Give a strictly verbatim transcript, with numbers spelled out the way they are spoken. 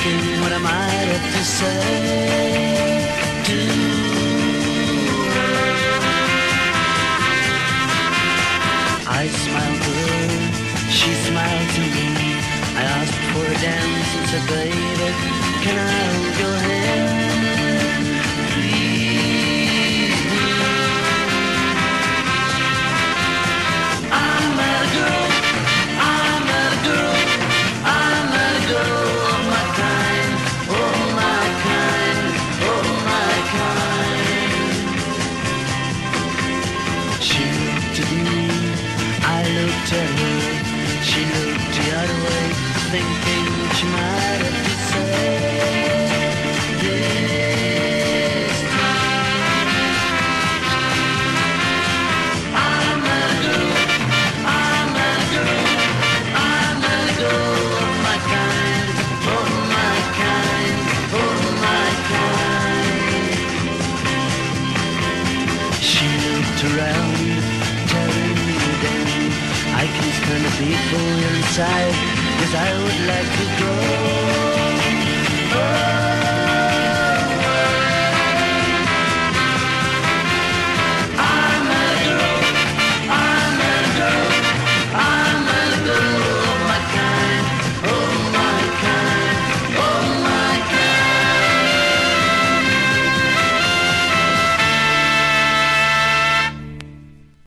thinking what I might have to say to her. I smiled to her, she smiled to me. I asked for a dance and said, baby, can I hold your hand? Please do. I met a girl, I met a girl, I met a girl of my kind, oh my kind, oh my kind. She looked at me, I looked at her. She looked the other way, thinking she might have to say this time. I met a girl, I met a girl, I met a girl of my kind, of my kind, of my kind. She looked around, telling me then I can stand the people inside, 'cause I would like to go.